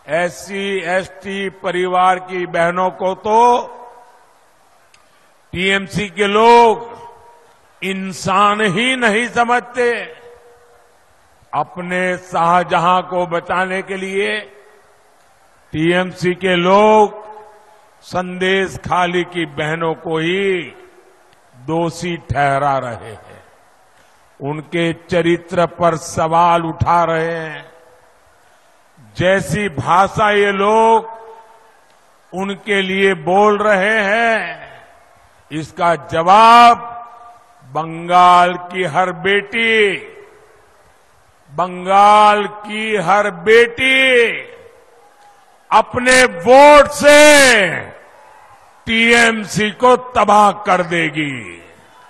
SC, ST परिवार की बहनों को तो टीएमसी के लोग इंसान ही नहीं समझते। अपने शाहजहां को बचाने के लिए टीएमसी के लोग संदेश खाली की बहनों को ही दोषी ठहरा रहे हैं, उनके चरित्र पर सवाल उठा रहे हैं। जैसी भाषा ये लोग उनके लिए बोल रहे हैं, इसका जवाब बंगाल की हर बेटी अपने वोट से टीएमसी को तबाह कर देगी।